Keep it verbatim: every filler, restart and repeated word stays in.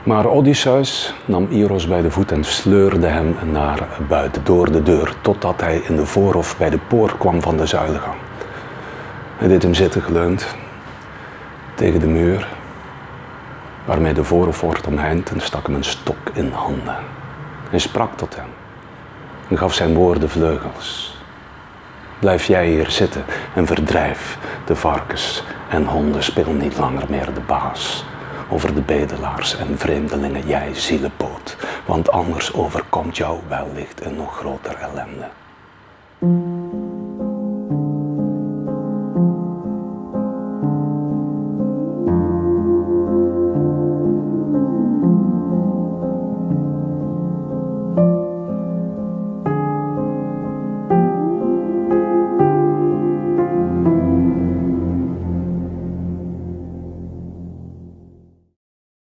Maar Odysseus nam Iros bij de voet en sleurde hem naar buiten, door de deur, totdat hij in de voorhof bij de poort kwam van de zuilengang. Hij deed hem zitten geleund tegen de muur, waarmee de voorhof wordt omheind, en stak hem een stok in handen. Hij sprak tot hem en gaf zijn woorden vleugels. Blijf jij hier zitten en verdrijf de varkens en honden, speel niet langer meer de baas over de bedelaars en vreemdelingen, jij zielepoot, want anders overkomt jou wellicht een nog groter ellende.